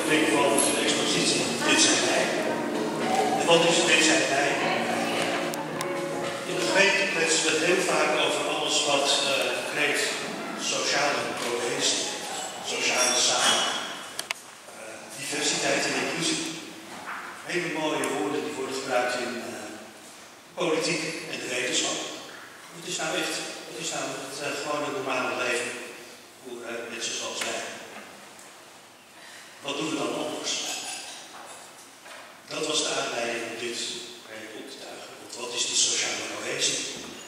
denk van de expositie Dit zijn wij. En wat is Dit zijn wij? In de gemeente kletsen we heel vaak over alles wat creëert sociale cohesie, sociale samenhang, diversiteit en inclusie. Hele mooie woorden die worden gebruikt in politiek en de wetenschap. Wat is nou echt, wat is nou het gewone normale leven voor mensen zoals wij? Wat doen we dan anders? Dat was de aanleiding om dit project op te tuigen. Want wat is die sociale cohesie?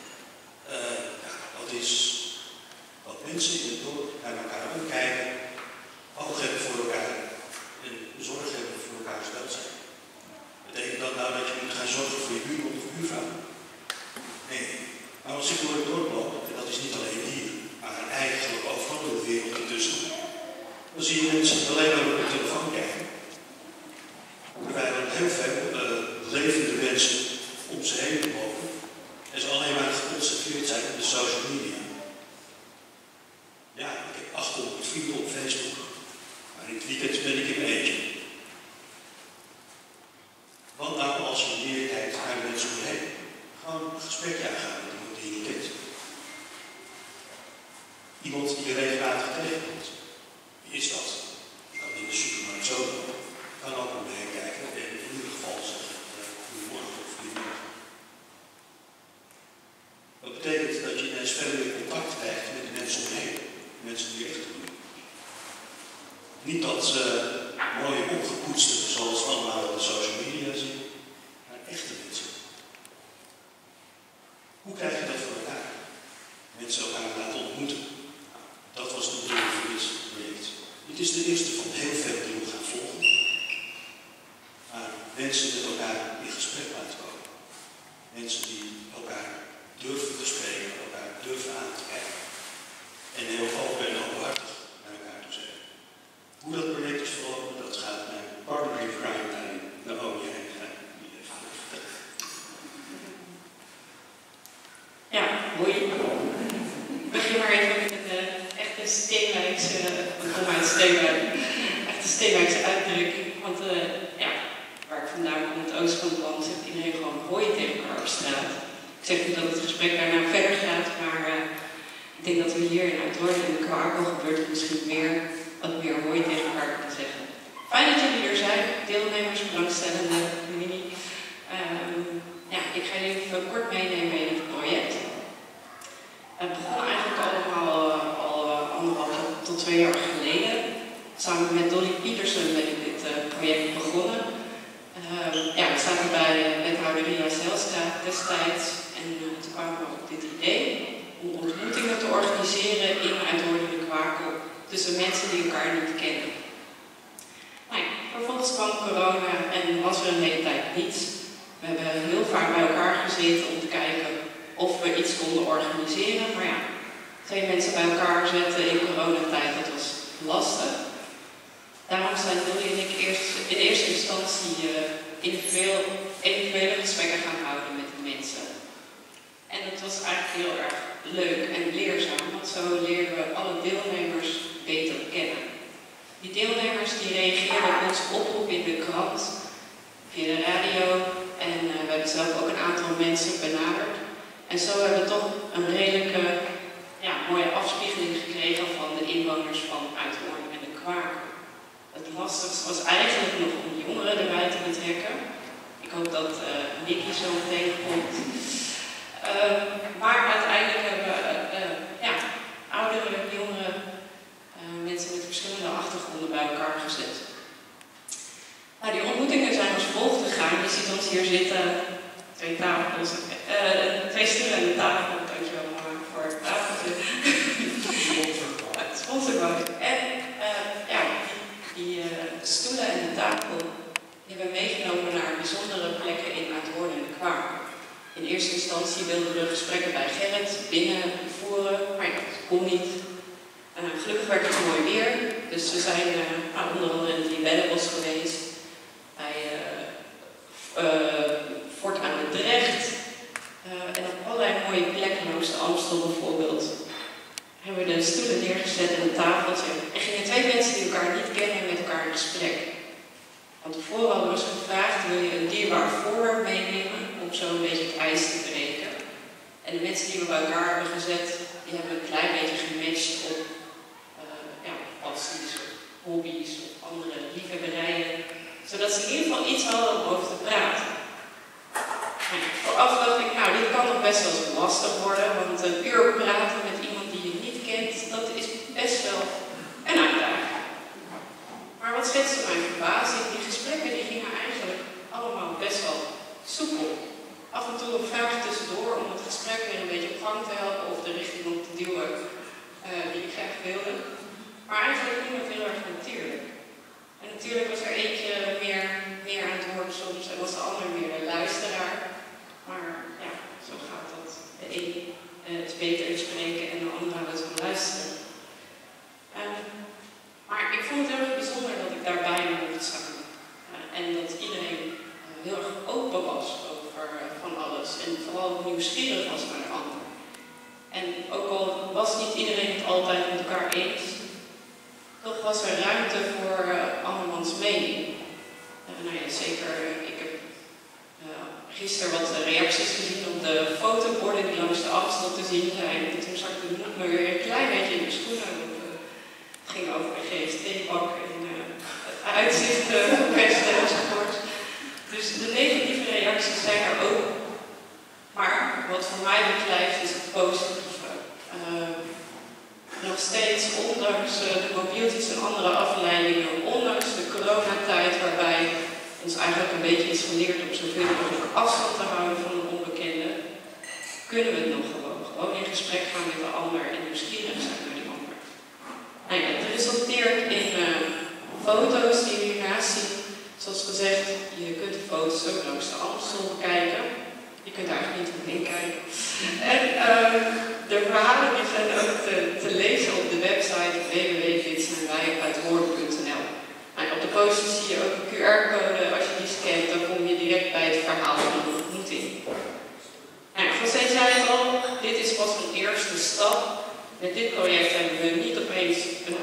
Dat is wat mensen in het dorp naar elkaar omkijken, oog hebben voor elkaar en zorg hebben voor elkaars welzijn. Betekent dat nou dat je moet gaan zorgen voor je buurman of buurvrouw? Nee. Maar als ik door het dorp loop, en dat is niet alleen hier, maar eigenlijk overal in de wereld intussen, dan zie je mensen alleen maar op de telefoon kijken. Terwijl er heel veel levende mensen om ze heen lopen en ze alleen maar geconcentreerd zijn op de social media. Ja, ik heb 800 vrienden op Facebook, maar in het weekend ben ik in mijn eentje. Wat nou als je meer kijkt naar mensen om je heen? Gewoon een gesprekje aangaan met iemand die je niet kent. Iemand die je regelmatig tegenkomt. Wie is dat? Je kan in de supermarkt zo doen. Je kan ook om je heen kijken en in ieder geval zeggen goedemorgen of goedemiddag. Dat betekent dat je ineens veel meer contact krijgt met de mensen om je heen. Mensen die je echt doen. Niet dat mooie opgepoetste zoals we allemaal op de social media zien, maar echte mensen. Hoe krijg je dat voor elkaar? Mensen elkaar laten ontmoeten. Dat was de bedoeling van dit project. Dit is de eerste van heel veel die we gaan volgen. Maar mensen met elkaar in gesprek laten komen. Mensen die elkaar durven te spreken, elkaar durven aan te kijken. En heel open en openhartig naar elkaar toe zeggen. Hoe dat project is verlopen, dat gaat mijn partner in crime naar Naomi heen. Ja, hoi. Ik begin maar even met een echte Steenwijkse, Steenwijkse uitdrukking. Want waar ik vandaan kom, het oosten van het land, zegt iedereen gewoon hoi tegen elkaar op straat. Ik zeg niet dat het gesprek daarna verder gaat, maar ik denk dat we hier in Uithoorn en de Kwakel gebeurt het misschien meer wat meer hoi tegen elkaar kunnen zeggen. Fijn dat jullie er zijn, deelnemers, belangstellenden, familie. Ik ga jullie even kort meenemen in het project. Het begon eigenlijk allemaal al 1,5 tot 2 jaar geleden. Samen met Dolly Pietersen ben ik dit project begonnen. We zaten bij wethouder Ria Zijlstra destijds en toen kwamen we op dit idee om ontmoetingen te organiseren in Uithoorn en de Kwakel tussen mensen die elkaar niet kennen. Vervolgens kwam corona en was er een hele tijd niets. We hebben heel vaak bij elkaar gezeten om te kijken of we iets konden organiseren. Maar ja, 2 mensen bij elkaar zetten in coronatijd, dat was lastig. Daarom zijn Dolly en ik in eerste instantie individuele gesprekken gaan houden met de mensen. En dat was eigenlijk heel erg leuk en leerzaam, want zo leerden we alle deelnemers beter kennen. Die deelnemers die reageerden op onze oproep in de krant, via de radio en we hebben zelf ook een aantal mensen benaderd. En zo hebben we toch een redelijke mooie afspiegeling gekregen van de inwoners van Uithoorn en de Kwakel. Het lastigste was eigenlijk nog om jongeren erbij te betrekken. Ik hoop dat Nicky zo meteen komt. Maar uiteindelijk hebben we oudere, jongere mensen met verschillende achtergronden bij elkaar gezet. Die ontmoetingen zijn als volgt gegaan. Je ziet ons hier zitten, 2 tafels, 2 stoelen en een tafel. Dankjewel mama voor het tafeltje. Sponsorbank. En die stoelen en de tafel die hebben we meegenomen naar bijzondere plekken in Uithoorn en de Kwakel. In eerste instantie wilden we gesprekken bij Gerrit binnen voeren, maar dat kon niet. Gelukkig werd het mooi weer, dus we zijn onder andere in die Bellenbos geweest, bij Fort aan de Drecht en op allerlei mooie plekken langs de Amstel bijvoorbeeld. Hebben we de stoelen neergezet en een tafeltje en gingen 2 mensen die elkaar niet kennen met elkaar in gesprek. tevoren hadden we eens gevraagd, wil je een dierbaar voorwerp meenemen om zo een beetje het ijs te breken. En de mensen die we bij elkaar hebben gezet, die hebben een klein beetje gematcht op passies of hobby's of andere liefhebberijen. Zodat ze in ieder geval iets hadden om over te praten. Vooraf dacht ik, nou dit kan nog best wel eens lastig worden, want een uur praten met iemand die je niet kent, dat is best wel een uitdaging. Maar wat schetste mijn verbazing, die gesprekken die gingen eigenlijk allemaal best wel soepel. Af en toe een vraag tussendoor om het gesprek weer een beetje op gang te helpen of de richting op te duwen die ik graag wilde. Maar eigenlijk ging het heel erg natuurlijk. En natuurlijk was er eentje meer aan het woord soms en was de ander meer de luisteraar. Maar ja, zo gaat dat. De een is beter in spreken en de ander houdt van luisteren. Maar ik vond het heel erg bijzonder dat ik daarbij mocht staan. En dat iedereen heel erg open was over van alles. En vooral nieuwsgierig was naar de ander. En ook al was niet iedereen het altijd met elkaar eens, toch was er ruimte voor andermans mening. Nou ja, zeker, ik heb gisteren wat reacties gezien op de fotoborden die langs de afstand te zien zijn. En toen zag ik nog maar weer een klein beetje in de schoenen. Het ging over de GST-bak en het uitzicht verpesten enzovoort. Dus de negatieve reacties zijn er ook. Maar wat voor mij beklijft is het positieve. Nog steeds, ondanks de mobieltjes en andere afleidingen, ondanks de coronatijd waarbij ons eigenlijk een beetje is geleerd om zoveel mogelijk afstand te houden van een onbekende, kunnen we het nog gewoon in gesprek gaan met de ander en nieuwsgierig zijn naar die ander. Nou ja, het resulteert in foto's die je hiernaast ziet. Zoals gezegd, je kunt de foto's ook langs de Amstel bekijken. Je kunt eigenlijk niet omheen kijken. En de verhalen die zijn ook te lezen op de website www.gidsnabij.hoorn.nl. Op de posters zie je ook een QR-code. Als je die scant, dan kom je direct bij het verhaal van de ontmoeting. José zei al, dit is pas een eerste stap. Met dit project hebben we niet opeens een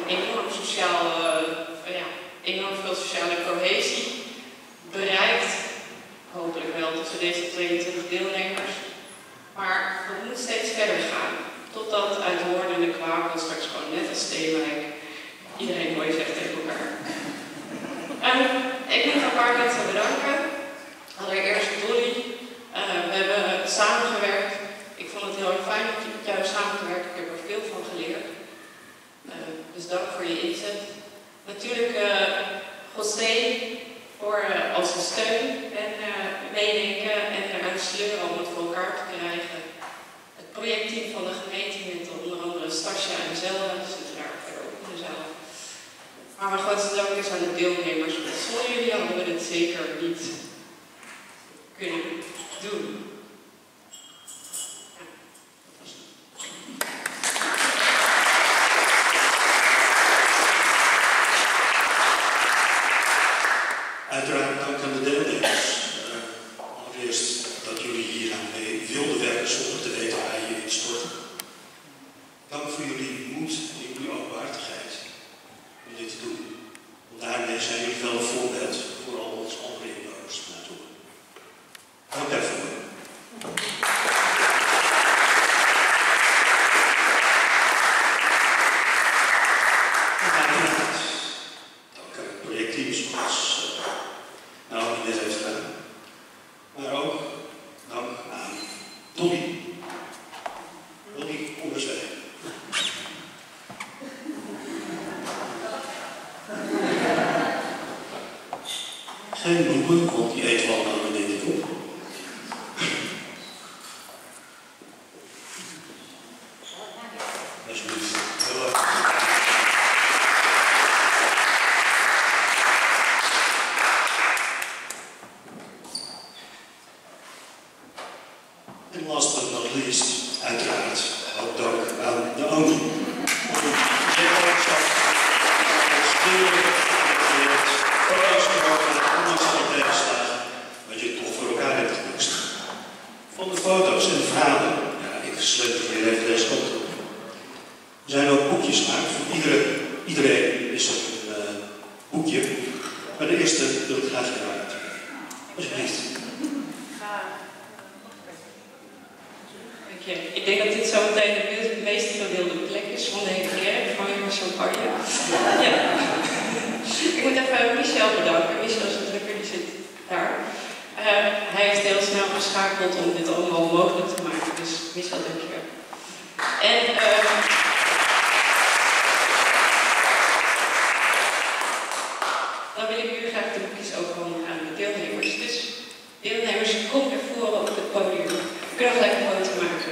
enorm veel sociale cohesie bereikt. Hopelijk wel tussen deze 22 deelnemers. Maar het moet steeds verder gaan. Totdat uit Hoorn en de Kwakel straks gewoon net als Steenwijk iedereen mooi zegt tegen elkaar. Ik moet een paar mensen bedanken. Allereerst Dolly. We hebben samengewerkt. Ik vond het heel erg fijn om met jou samen te werken. Ik heb er veel van geleerd. Dus dank voor je inzet. Natuurlijk José voor als een steun en meedenken en eraan sleuren om het voor elkaar te krijgen. Het projectteam van de gemeente met onder andere Stasja en Zelda, die zitten daar verder ook in de zaal. Maar mijn grootste dank is aan de deelnemers, want zonder jullie hadden we dit zeker niet kunnen doen. Uiteraard dank aan de deelnemers. Allereerst dat jullie hier aan mee wilden werken zonder te weten waar je in stort. Dank voor jullie moed en jullie openhartigheid om dit te doen. Want daarmee zijn jullie wel een voorbeeld voor al onze andere inwoners naartoe. Dank daarvoor. Dank aan het projectteam zoals dit heeft gedaan. Maar ook dank aan Dolly. Dolly, kom eens weg. Geen bloemen, want die eten we al aan de niet op. Alsjeblieft. Heel erg. En last but not least, uiteraard ook dank aan de ONU. Foto's gemaakt, ondanks alle tegenslagen, wat je toch voor elkaar hebt gemoest. Van de foto's en de verhalen, ja, ik sleutel hier even deze kant op. Er zijn ook boekjes gemaakt, voor iedereen is er een boekje Maar de eerste wil ik graag hebben natuurlijk. Alsjeblieft. Ik denk dat dit zo meteen de meest gewilde plek is van de hele kerk, van je champagne. Ja. Ik moet even Michel bedanken. Michel is een drukker, die zit daar. Hij heeft heel snel geschakeld om dit allemaal mogelijk te maken. Dus Michel, dank je wel. En dan wil ik jullie graag de boekjes overhandigen aan de deelnemers. Dus deelnemers, kom naar voren op het podium. We kunnen gelijk een foto maken.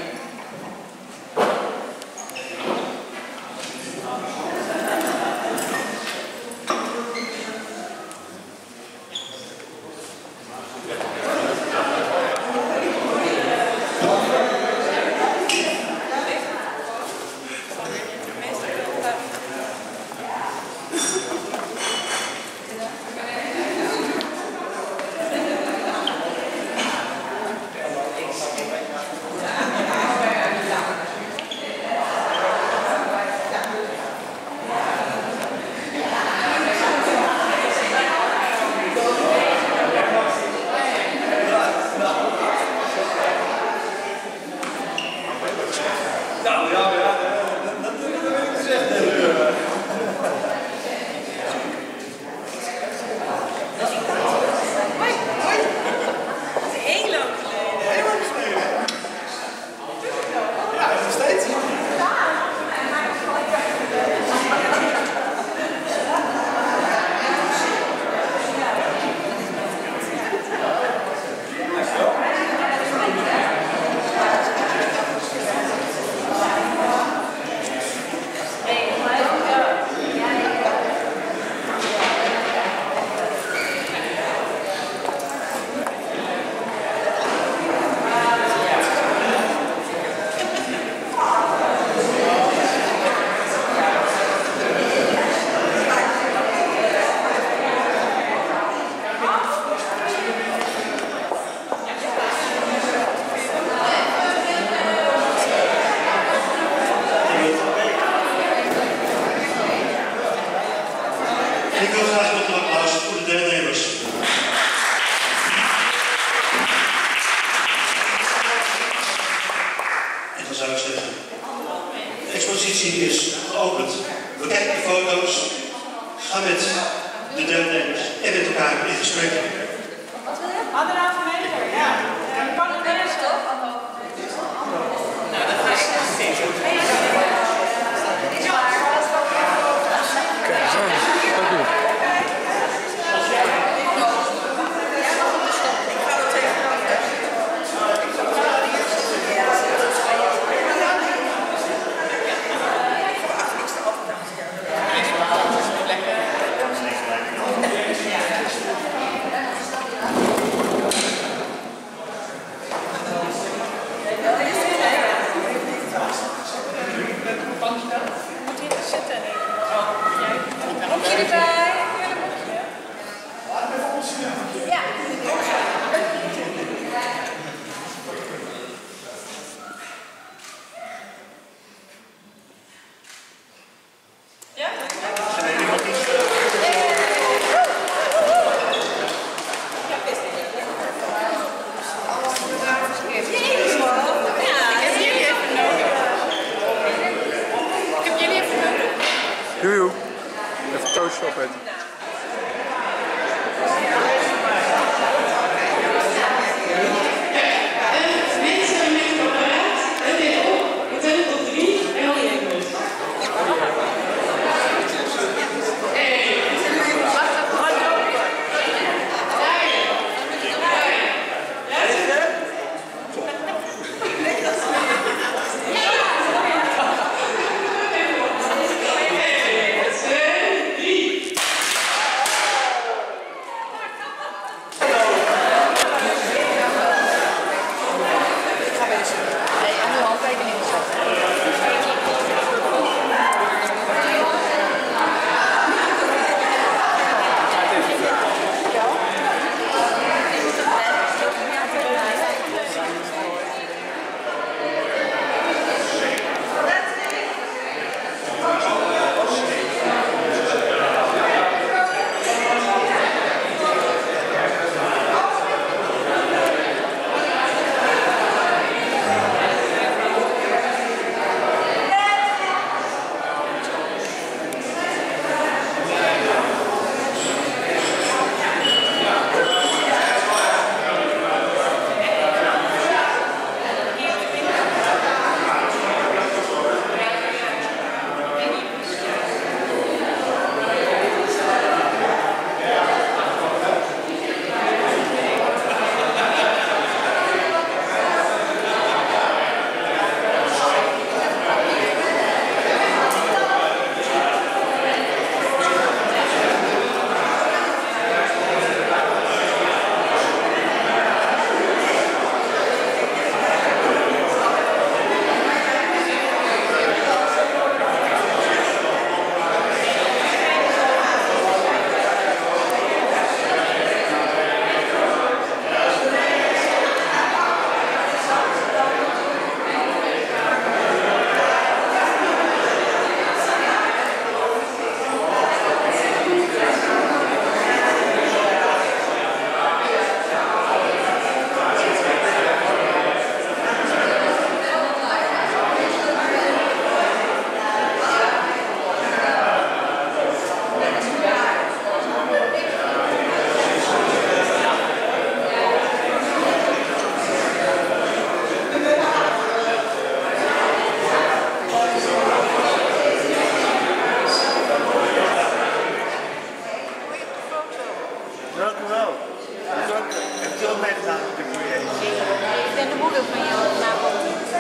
Dank u wel. Heb je ook meegedaan met de foyer? Ik ben de moeder van jou vanavond.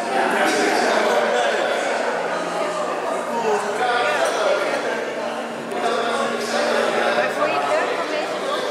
Maar vond je het leuk om mee te doen?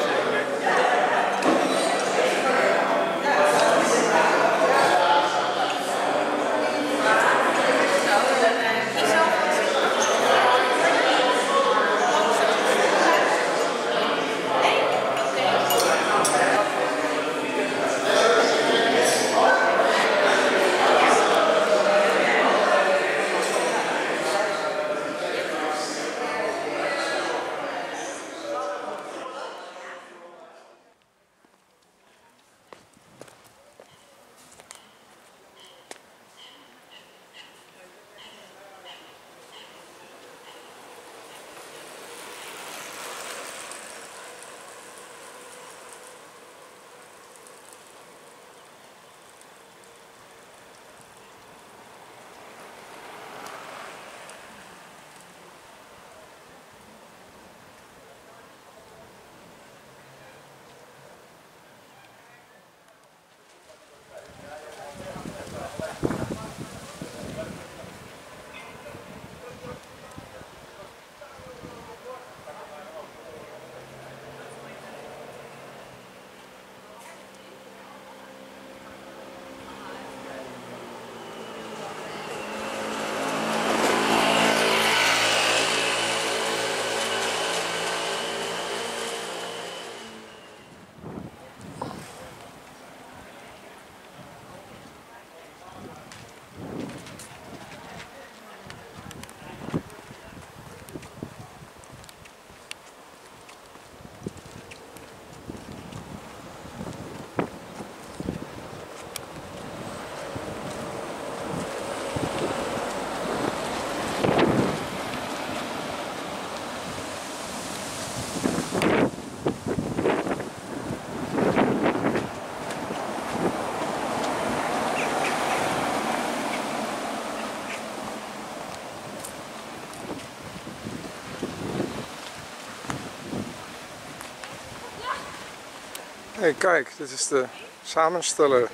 Hey, kijk, dit is de samensteller.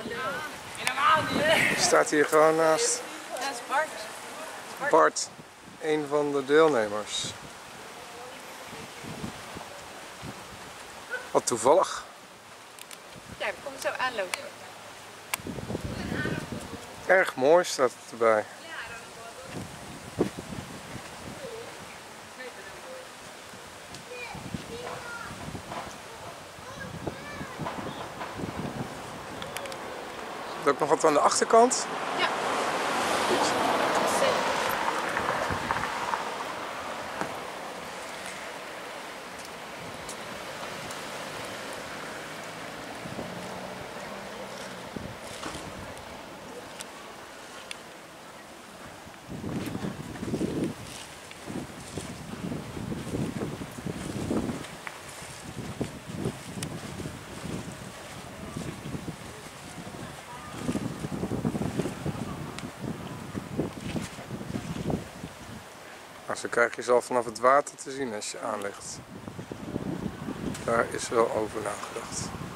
Die staat hier gewoon naast Dat is Bart. Bart, een van de deelnemers. Wat toevallig. Ja, we komen zo aanlopen. Erg mooi staat het erbij. Ook nog wat aan de achterkant? Ja. Goed. Zo krijg je ze al vanaf het water te zien als je aanlegt. Daar is wel over nagedacht.